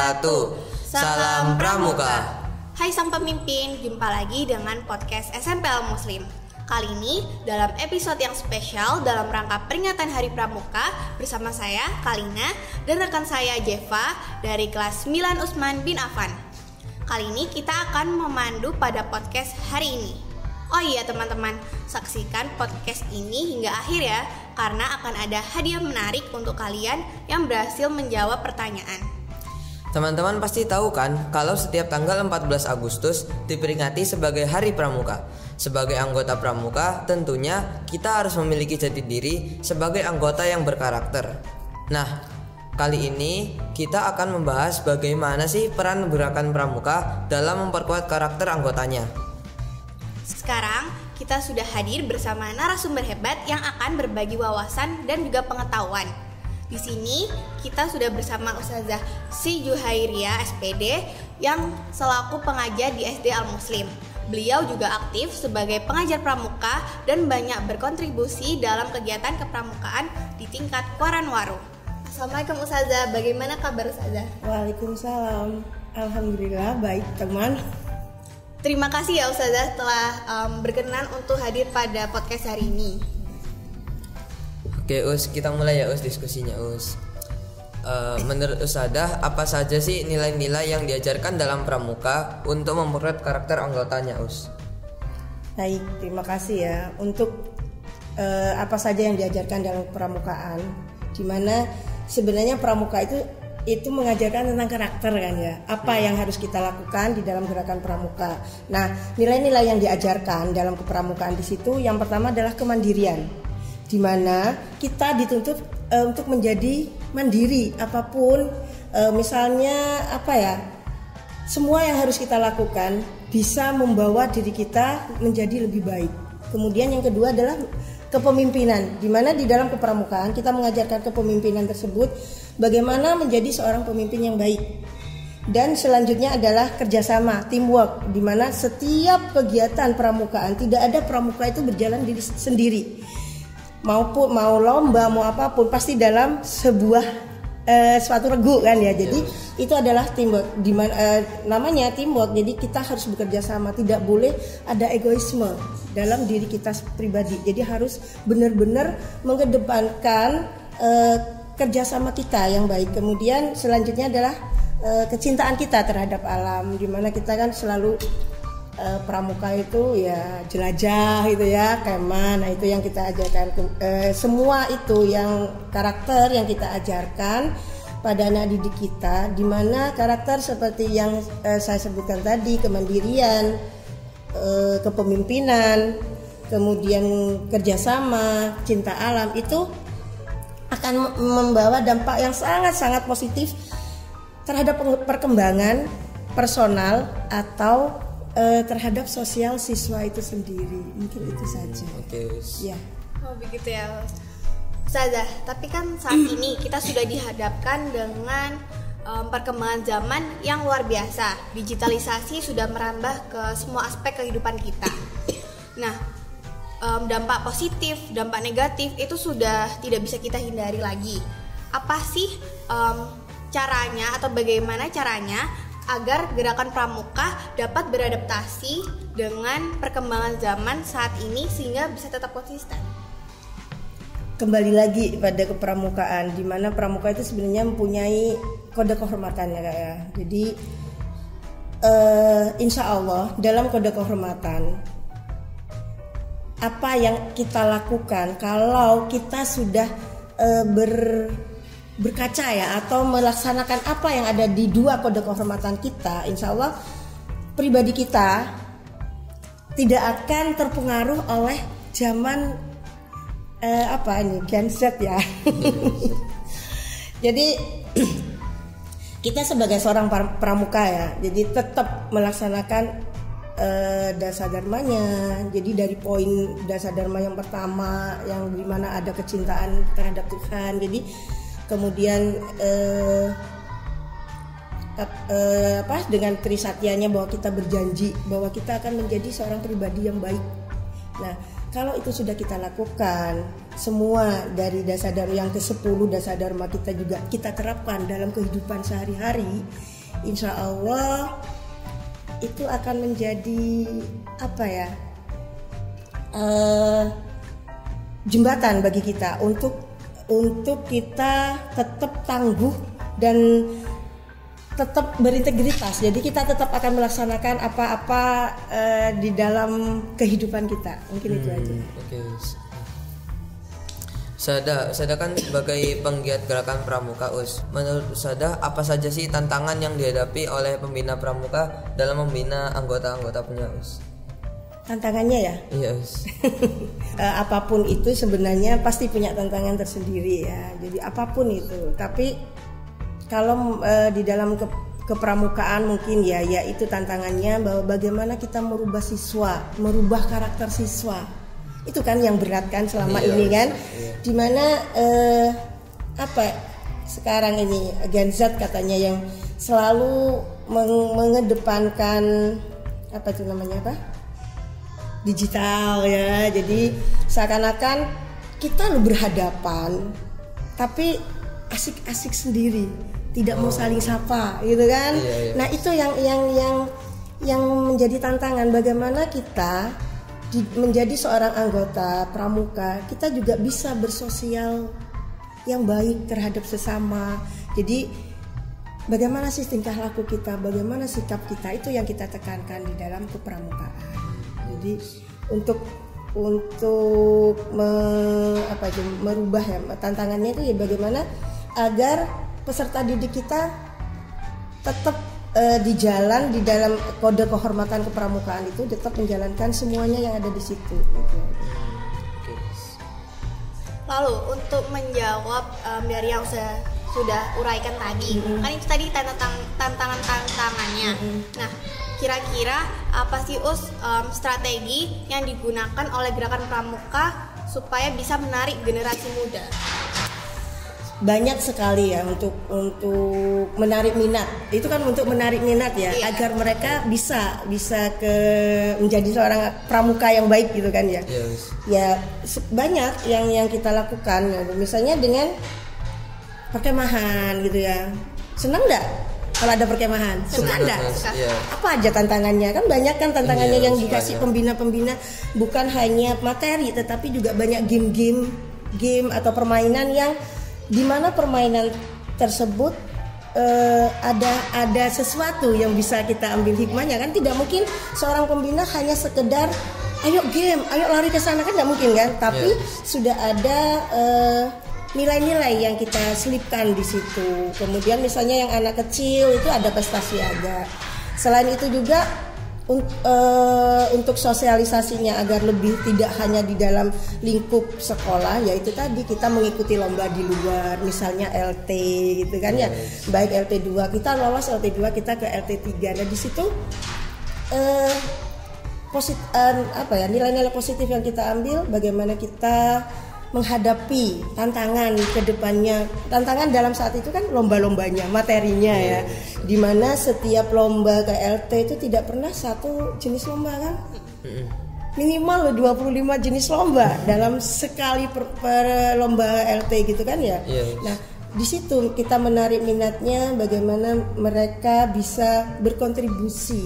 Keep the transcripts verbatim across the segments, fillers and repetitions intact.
wabarakatuh. Salam Pramuka. Hai sang pemimpin, jumpa lagi dengan podcast S M P Al Muslim. Kali ini dalam episode yang spesial dalam rangka peringatan Hari Pramuka bersama saya Kalina dan rekan saya Jeva dari kelas sembilan Usman bin Affan. Kali ini kita akan memandu pada podcast hari ini. Oh iya teman-teman, saksikan podcast ini hingga akhir ya, karena akan ada hadiah menarik untuk kalian yang berhasil menjawab pertanyaan. Teman-teman pasti tahu kan kalau setiap tanggal empat belas Agustus diperingati sebagai Hari Pramuka. Sebagai anggota Pramuka, tentunya kita harus memiliki jati diri sebagai anggota yang berkarakter. Nah, kali ini kita akan membahas bagaimana sih peran gerakan Pramuka dalam memperkuat karakter anggotanya. Sekarang kita sudah hadir bersama narasumber hebat yang akan berbagi wawasan dan juga pengetahuan. Di sini kita sudah bersama Ustazah Si Juhairia S P D yang selaku pengajar di S D Al Muslim. Beliau juga aktif sebagai pengajar pramuka dan banyak berkontribusi dalam kegiatan kepramukaan di tingkat Koranwaru. Assalamualaikum Ustazah, bagaimana kabar Ustazah? Waalaikumsalam, alhamdulillah baik teman. Terima kasih ya Ustazah telah um, berkenan untuk hadir pada podcast hari ini. Oke Us, kita mulai ya Us diskusinya Us. Uh, menurut Ustazah, apa saja sih nilai-nilai yang diajarkan dalam Pramuka untuk memperkuat karakter anggotanya Us? Baik, terima kasih ya. Untuk uh, apa saja yang diajarkan dalam pramukaan, di mana sebenarnya pramuka itu itu mengajarkan tentang karakter kan ya. Apa hmm. yang harus kita lakukan di dalam gerakan pramuka. Nah, nilai-nilai yang diajarkan dalam kepramukaan di situ yang pertama adalah kemandirian, di mana kita dituntut uh, untuk menjadi mandiri apapun, uh, misalnya apa ya, semua yang harus kita lakukan bisa membawa diri kita menjadi lebih baik. Kemudian yang kedua adalah kepemimpinan, di mana di dalam kepramukaan kita mengajarkan kepemimpinan tersebut bagaimana menjadi seorang pemimpin yang baik. Dan selanjutnya adalah kerjasama, teamwork, di mana setiap kegiatan pramukaan tidak ada pramuka itu berjalan diri sendiri. Maupun mau lomba mau apapun pasti dalam sebuah eh, suatu regu kan ya. Jadi yes. itu adalah teamwork, di mana eh, namanya teamwork. Jadi kita harus bekerja sama, tidak boleh ada egoisme dalam diri kita pribadi. Jadi harus benar-benar mengedepankan eh, kerjasama kita yang baik. Kemudian selanjutnya adalah eh, kecintaan kita terhadap alam, di mana kita kan selalu Uh, pramuka itu ya jelajah gitu ya, kemah. Nah itu yang kita ajarkan, uh, semua itu yang karakter yang kita ajarkan pada anak didik kita, di mana karakter seperti yang uh, saya sebutkan tadi, kemandirian, uh, kepemimpinan, kemudian kerjasama, cinta alam, itu akan membawa dampak yang sangat-sangat positif terhadap perkembangan personal atau Uh, terhadap sosial siswa itu sendiri. Mungkin itu saja. Oke. Ya. Oh begitu ya Ustazah. Tapi kan saat ini kita sudah dihadapkan dengan um, perkembangan zaman yang luar biasa. Digitalisasi sudah merambah ke semua aspek kehidupan kita. Nah, um, dampak positif, dampak negatif itu sudah tidak bisa kita hindari lagi. Apa sih um, caranya atau bagaimana caranya agar gerakan pramuka dapat beradaptasi dengan perkembangan zaman saat ini sehingga bisa tetap konsisten? Kembali lagi pada kepramukaan, di mana pramuka itu sebenarnya mempunyai kode kehormatan ya Kak ya. Jadi uh, insya Allah dalam kode kehormatan, apa yang kita lakukan kalau kita sudah uh, ber berkaca ya atau melaksanakan apa yang ada di dua kode kehormatan kita, insya Allah pribadi kita tidak akan terpengaruh oleh zaman eh, apa ini Gen Z ya. Jadi kita sebagai seorang pramuka ya, jadi tetap melaksanakan eh, dasar dharmanya. Jadi dari poin dasar dharma yang pertama yang dimana ada kecintaan terhadap Tuhan. Jadi kemudian eh, eh, apa dengan trisatyanya bahwa kita berjanji bahwa kita akan menjadi seorang pribadi yang baik. Nah, kalau itu sudah kita lakukan, semua dari dasar dharma yang kesepuluh dasar dharma kita juga kita terapkan dalam kehidupan sehari-hari, insya Allah itu akan menjadi apa ya, uh, jembatan bagi kita untuk untuk kita tetap tangguh dan tetap berintegritas. Jadi kita tetap akan melaksanakan apa-apa uh, di dalam kehidupan kita. Mungkin hmm, itu aja. Oke. Okay. Sada, Sada kan sebagai penggiat gerakan pramuka Us. Menurut Sada, apa saja sih tantangan yang dihadapi oleh pembina pramuka dalam membina anggota-anggota punya Us? Tantangannya ya? Iya Us. uh, apapun itu sebenarnya pasti punya tantangan tersendiri ya. Jadi apapun itu. Tapi kalau uh, di dalam ke, kepramukaan mungkin ya, ya itu tantangannya bahwa bagaimana kita merubah siswa, merubah karakter siswa. Itu kan yang berat kan selama iya, ini kan, iya. Dimana uh, apa sekarang ini Gen Z katanya yang selalu meng- mengedepankan apa itu namanya apa digital ya. Jadi seakan-akan kita lu berhadapan tapi asik-asik sendiri, tidak oh. mau saling sapa gitu kan. Iya, iya. Nah itu yang yang yang yang menjadi tantangan, bagaimana kita di, menjadi seorang anggota pramuka, kita juga bisa bersosial yang baik terhadap sesama. Jadi bagaimana sih tingkah laku kita, bagaimana sikap kita, itu yang kita tekankan di dalam kepramukaan. Jadi untuk untuk me, apa itu, merubah ya tantangannya itu ya bagaimana agar peserta didik kita tetap uh, di jalan di dalam kode kehormatan kepramukaan itu tetap menjalankan semuanya yang ada di situ. Gitu. Lalu untuk menjawab um, dari yang saya sudah uraikan tadi, mm-hmm. kan itu tadi tantangan-tantangannya. Mm-hmm. Nah, kira-kira apa sih Us um, strategi yang digunakan oleh gerakan pramuka supaya bisa menarik generasi muda? Banyak sekali ya untuk untuk menarik minat. Itu kan untuk menarik minat ya, iya. Agar mereka bisa bisa ke menjadi seorang pramuka yang baik gitu kan ya. Yes. Ya banyak yang yang kita lakukan. Misalnya dengan perkemahan gitu ya. Senang enggak kalau ada perkemahan? Suka enggak? Yeah. Apa aja tantangannya? Kan banyak kan tantangannya yeah, yang dikasih pembina-pembina, bukan hanya materi tetapi juga banyak game-game game atau permainan yang di mana permainan tersebut uh, ada ada sesuatu yang bisa kita ambil hikmahnya kan. Tidak mungkin seorang pembina hanya sekedar ayo game, ayo lari ke sana, kan tidak mungkin kan. Tapi yeah. sudah ada uh, nilai-nilai yang kita selipkan di situ. Kemudian misalnya yang anak kecil itu ada pesta siaga. Selain itu juga un, uh, untuk sosialisasinya agar lebih tidak hanya di dalam lingkup sekolah, yaitu tadi kita mengikuti lomba di luar, misalnya L T gitu kan ya. Baik L T dua, kita lolos L T dua, kita ke L T tiga. Nah di situ uh, posit, uh, apa ya nilai-nilai positif yang kita ambil, bagaimana kita menghadapi tantangan ke depannya. Tantangan dalam saat itu kan lomba-lombanya, materinya ya. Dimana setiap lomba ke L T itu tidak pernah satu jenis lomba kan. Minimal dua puluh lima jenis lomba dalam sekali per, per lomba L T gitu kan ya. Nah, di situ kita menarik minatnya, bagaimana mereka bisa berkontribusi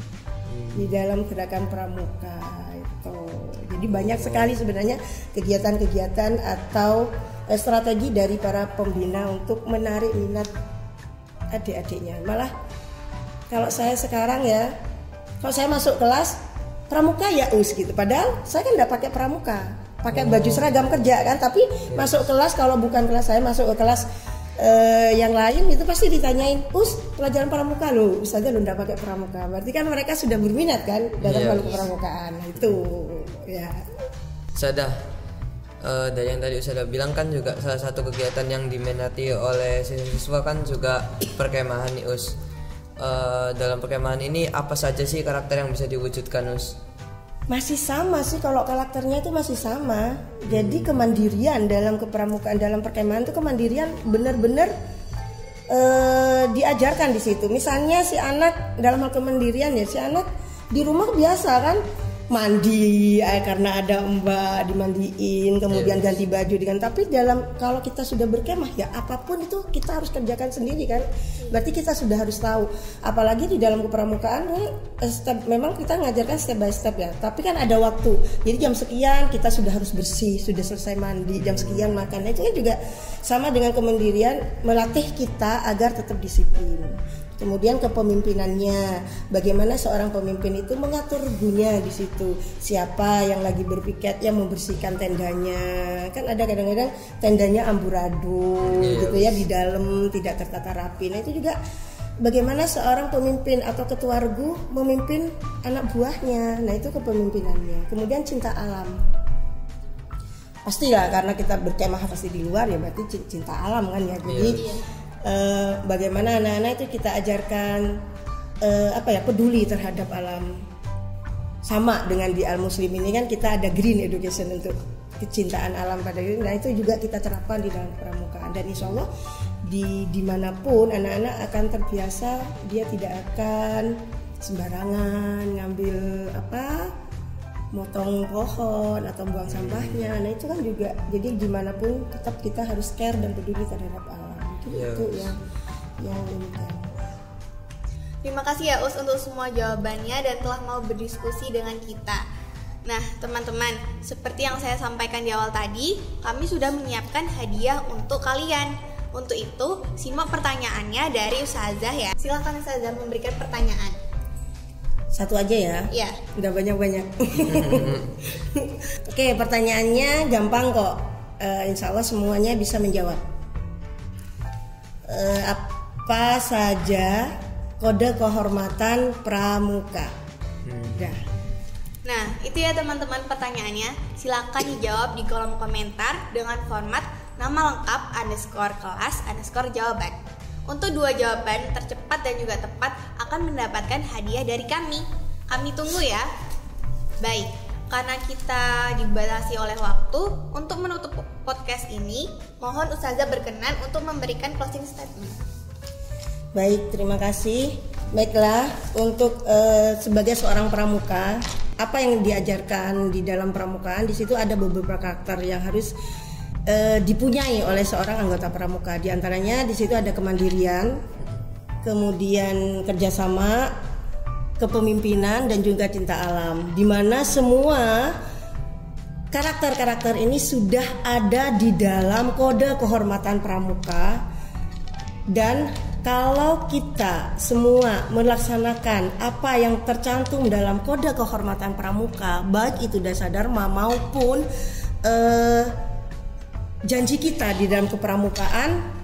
di dalam gerakan pramuka. Jadi banyak sekali sebenarnya kegiatan-kegiatan atau strategi dari para pembina untuk menarik minat adik-adiknya. Malah kalau saya sekarang ya, kalau saya masuk kelas pramuka ya us gitu. Padahal saya kan nggak pakai pramuka, pakai baju seragam kerja kan. Tapi masuk kelas, kalau bukan kelas saya masuk ke kelas Uh, yang lain itu pasti ditanyain, us pelajaran pramuka lo, misalnya lo nggak pakai pramuka, berarti kan mereka sudah berminat kan dalam hal yes. kepramukaan itu ya. Sada, uh, dari yang tadi Sada bilang kan juga salah satu kegiatan yang diminati oleh siswa kan juga perkemahan nih us. Uh, dalam perkemahan ini apa saja sih karakter yang bisa diwujudkan us? Masih sama sih, kalau karakternya itu masih sama. Jadi kemandirian dalam kepramukaan, dalam perkemahan itu kemandirian benar-benar eh, diajarkan di situ. Misalnya si anak dalam hal kemandirian ya, si anak di rumah biasa kan mandi eh, karena ada mbak dimandiin, kemudian yeah. ganti baju dengan. Tapi dalam kalau kita sudah berkemah ya apapun itu kita harus kerjakan sendiri kan. Berarti kita sudah harus tahu. Apalagi di dalam kepramukaan step, memang kita ngajarkan step by step ya. Tapi kan ada waktu. Jadi jam sekian kita sudah harus bersih, sudah selesai mandi, jam sekian makan. Nah, itu kan juga sama dengan kemandirian, melatih kita agar tetap disiplin. Kemudian kepemimpinannya, bagaimana seorang pemimpin itu mengatur gunya di situ. Siapa yang lagi berpiket yang membersihkan tendanya. Kan ada kadang-kadang tendanya amburadul yeah. gitu ya, di dalam tidak tertata rapi. Nah itu juga bagaimana seorang pemimpin atau ketua regu memimpin anak buahnya. Nah itu kepemimpinannya. Kemudian cinta alam. Pasti ya karena kita berkemah pasti di luar ya berarti cinta alam kan ya. Jadi yeah. Uh, bagaimana anak-anak itu kita ajarkan uh, apa ya peduli terhadap alam. Sama dengan di Al Muslim ini kan kita ada green education untuk kecintaan alam pada diri. Nah itu juga kita terapkan di dalam pramukaan dan insya Allah di dimanapun anak-anak akan terbiasa, dia tidak akan sembarangan ngambil apa motong pohon atau buang sampahnya. Nah itu kan juga jadi dimanapun tetap kita harus care dan peduli terhadap alam. Yeah. Itu yang yang demikian. Terima kasih ya Us untuk semua jawabannya dan telah mau berdiskusi dengan kita. Nah teman-teman, seperti yang saya sampaikan di awal tadi, kami sudah menyiapkan hadiah untuk kalian. Untuk itu, simak pertanyaannya dari Ustazah ya. Silakan Ustazah memberikan pertanyaan. Satu aja ya? Iya. Udah banyak-banyak. Oke, pertanyaannya gampang kok. Uh, insya Allah semuanya bisa menjawab. Uh, apa saja kode kehormatan pramuka? Hmm. Dah. Nah, itu ya teman-teman pertanyaannya. Silakan dijawab di kolom komentar dengan format nama lengkap underscore kelas underscore jawaban. Untuk dua jawaban tercepat dan juga tepat akan mendapatkan hadiah dari kami. Kami tunggu ya. Baik, karena kita dibatasi oleh waktu, untuk menutup podcast ini, mohon Ustazah berkenan untuk memberikan closing statement. Baik, terima kasih. Baiklah, untuk uh, sebagai seorang pramuka, apa yang diajarkan di dalam pramukaan, di situ ada beberapa karakter yang harus uh, dipunyai oleh seorang anggota pramuka. Di antaranya di situ ada kemandirian, kemudian kerjasama, kepemimpinan dan juga cinta alam, di mana semua karakter-karakter ini sudah ada di dalam kode kehormatan pramuka. Dan kalau kita semua melaksanakan apa yang tercantum dalam kode kehormatan pramuka, baik itu dasar dharma maupun eh, janji kita di dalam kepramukaan,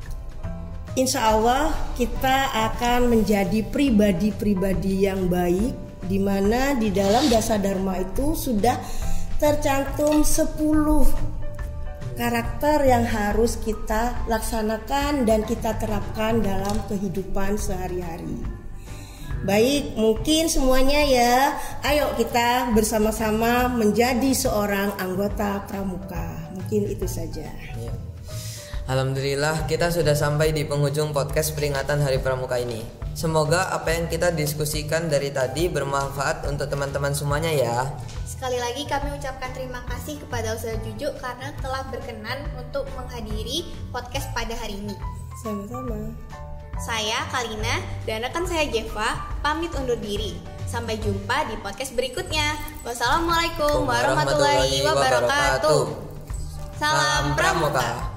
insya Allah kita akan menjadi pribadi-pribadi yang baik, di mana di dalam dasar dharma itu sudah tercantum sepuluh karakter yang harus kita laksanakan dan kita terapkan dalam kehidupan sehari-hari. Baik, mungkin semuanya ya, ayo kita bersama-sama menjadi seorang anggota pramuka. Mungkin itu saja. Ya. Alhamdulillah kita sudah sampai di penghujung podcast peringatan Hari Pramuka ini. Semoga apa yang kita diskusikan dari tadi bermanfaat untuk teman-teman semuanya ya. Sekali lagi kami ucapkan terima kasih kepada Ustazah Juju karena telah berkenan untuk menghadiri podcast pada hari ini. Sama-sama. Saya Kalina dan rekan saya Jeva pamit undur diri. Sampai jumpa di podcast berikutnya. Wassalamualaikum warahmatullahi wabarakatuh. Salam Pramuka.